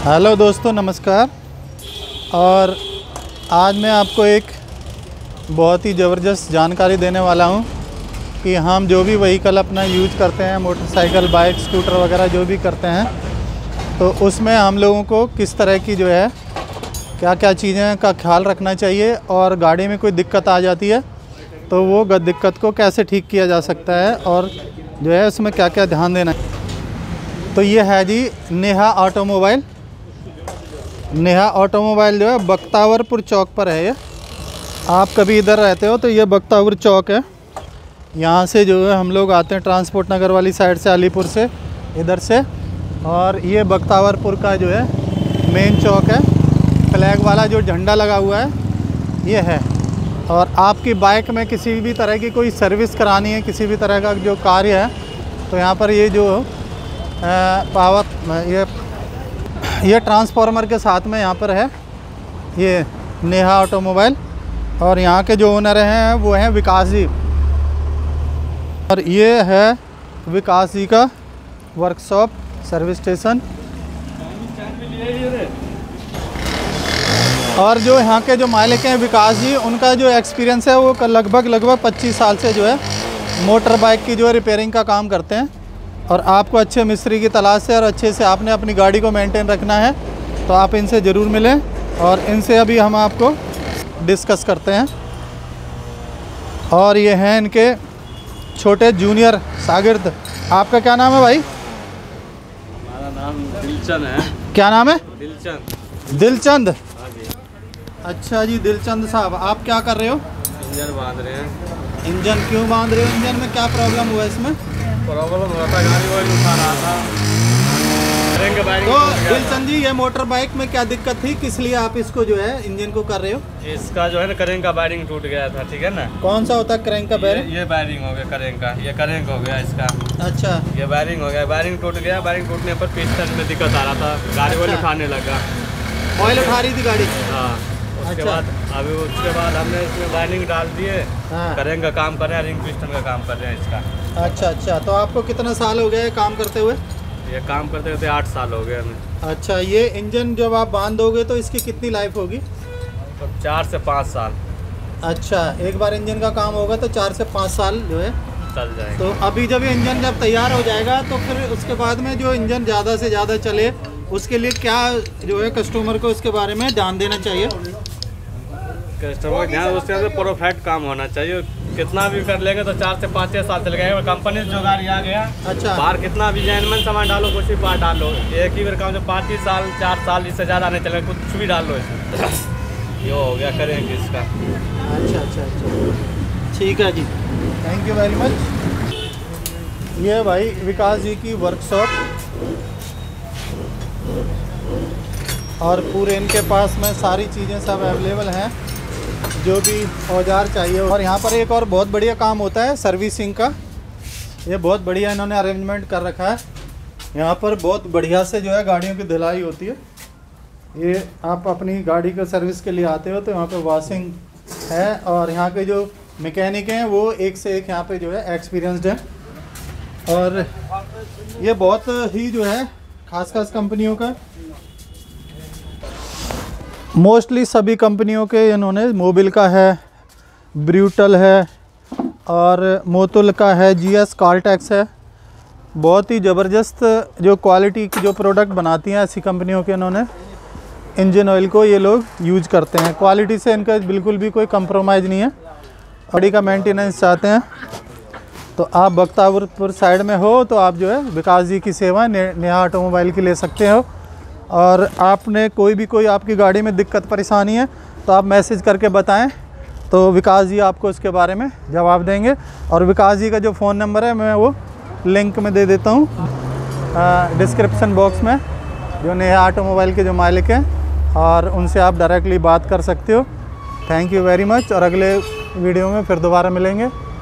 Hello दोस्तों, नमस्कार। और आज मैं आपको एक बहुत ही ज़बरदस्त जानकारी देने वाला हूं कि हम जो भी व्हीकल अपना यूज करते हैं, मोटरसाइकिल, बाइक, स्कूटर वगैरह जो भी करते हैं, तो उसमें हम लोगों को किस तरह की जो है क्या क्या चीज़ें का ख्याल रखना चाहिए, और गाड़ी में कोई दिक्कत आ जाती है तो वो दिक्कत को कैसे ठीक किया जा सकता है, और जो है उसमें क्या क्या ध्यान देना है। तो ये है जी नेहा ऑटोमोबाइल। नेहा ऑटोमोबाइल जो है बख्तावरपुर चौक पर है। ये आप कभी इधर रहते हो तो ये बख्तावरपुर चौक है। यहाँ से जो है हम लोग आते हैं ट्रांसपोर्ट नगर वाली साइड से, अलीपुर से, इधर से। और ये बख्तावरपुर का जो है मेन चौक है। फ्लैग वाला जो झंडा लगा हुआ है ये है। और आपकी बाइक में किसी भी तरह की कोई सर्विस करानी है, किसी भी तरह का जो कार्य है, तो यहाँ पर ये जो ये ट्रांसफार्मर के साथ में यहाँ पर है ये नेहा ऑटोमोबाइल। और यहाँ के जो ओनर हैं वो हैं विकास जी। और ये है विकास जी का वर्कशॉप, सर्विस स्टेशन। और जो यहाँ के जो मालिक हैं विकास जी, उनका जो एक्सपीरियंस है वो लगभग 25 साल से जो है मोटर बाइक की जो है रिपेयरिंग का काम करते हैं। और आपको अच्छे मिस्त्री की तलाश है और अच्छे से आपने अपनी गाड़ी को मेंटेन रखना है तो आप इनसे ज़रूर मिलें। और इनसे अभी हम आपको डिस्कस करते हैं। और ये हैं इनके छोटे जूनियर शागिर्द। आपका क्या नाम है भाई? हमारा नाम दिलचंद है। क्या नाम है? दिलचंद। दिलचंद। हाँ जी। अच्छा जी, दिलचंद साहब, आप क्या कर रहे हो? इंजन बांध रहे हैं। इंजन क्यों बांध रहे हो? इंजन में क्या प्रॉब्लम हुआ? इसमें प्रॉब्लम हुआ था, गाड़ी वाली उठा रहा था। तो दिलचंद जी, ये मोटर बाइक में क्या दिक्कत थी, किस लिए आप इसको जो है इंजन को कर रहे हो? इसका जो है ना करेंग का वायरिंग टूट गया था, ठीक है ना। कौन सा होता है क्रैंक का वायरिंग? ये वायरिंग हो गया करेंग का, ये करेंग हो गया इसका। अच्छा, ये वायरिंग हो गया, वायरिंग टूट गया। वायरिंग टूटने पर पिस्टन में दिक्कत आ रहा था, गाड़ी वाली उठाने लगा। ऑयल उठा रही थी गाड़ी? हाँ। उसके बाद हमने इसमें वायरिंग डाल दिए। हाँ। करेंग का काम कर रहे हैं, रिंग पिस्टन का काम कर रहे हैं इसका। अच्छा, तो आपको कितना साल हो गए काम करते हुए? ये काम करते करते 8 साल हो गए हमें। अच्छा, ये इंजन जब आप बांध दोगे तो इसकी कितनी लाइफ होगी? तो 4 से 5 साल। अच्छा, एक बार इंजन का काम होगा तो 4 से 5 साल जो है चल जाएगा। तो अभी जब इंजन जब तैयार हो जाएगा तो फिर उसके बाद में जो इंजन ज़्यादा से ज़्यादा चले उसके लिए क्या जो है कस्टमर को इसके बारे में ध्यान देना चाहिए? कस्टमर ध्यान उसके अंदर परफेक्ट काम होना चाहिए। कितना भी कर लेंगे तो 4 से 5 साल चल गए। कंपनी से जो गाड़ी आ गया, अच्छा, बाहर कितना भी जेनमन सामान डालो, कुछ भी बाहर डालो, एक ही बार काम जो 5 साल 4 साल इससे ज़्यादा नहीं चलेगा, कुछ भी डाल लो इसमें। ये हो गया करेंगे इसका। अच्छा, ठीक है जी, थैंक यू वेरी मच। ये भाई विकास जी की वर्कशॉप, और पूरे इनके पास में सारी चीज़ें सब अवेलेबल हैं जो भी औजार चाहिए। और यहाँ पर एक और बहुत बढ़िया काम होता है सर्विसिंग का। ये बहुत बढ़िया इन्होंने अरेंजमेंट कर रखा है। यहाँ पर बहुत बढ़िया से जो है गाड़ियों की धुलाई होती है। ये आप अपनी गाड़ी को सर्विस के लिए आते हो तो यहाँ पे वॉशिंग है, और यहाँ के जो मैकेनिक हैं वो एक से एक यहाँ पे जो है एक्सपीरियंसड है। और ये बहुत ही जो है खास कंपनियों का, मोस्टली सभी कंपनियों के इन्होंने, मोबिल का है, ब्रूटल है, और मोतुल का है, जीएस कार्टेक्स है। बहुत ही ज़बरदस्त जो क्वालिटी की जो प्रोडक्ट बनाती हैं ऐसी कंपनियों के इन्होंने इंजन ऑयल को ये लोग यूज करते हैं। क्वालिटी से इनका बिल्कुल भी कोई कंप्रोमाइज़ नहीं है। गाड़ी का मेंटेनेंस चाहते हैं तो आप बख्तावरपुर साइड में हो तो आप जो है विकास जी की सेवा नेहा ऑटोमोबाइल की ले सकते हो। और आपने कोई आपकी गाड़ी में दिक्कत परेशानी है तो आप मैसेज करके बताएं तो विकास जी आपको इसके बारे में जवाब देंगे। और विकास जी का जो फ़ोन नंबर है मैं वो लिंक में दे देता हूँ डिस्क्रिप्शन बॉक्स में, जो नेहा ऑटोमोबाइल के जो मालिक हैं, और उनसे आप डायरेक्टली बात कर सकते हो। थैंक यू वेरी मच, और अगले वीडियो में फिर दोबारा मिलेंगे।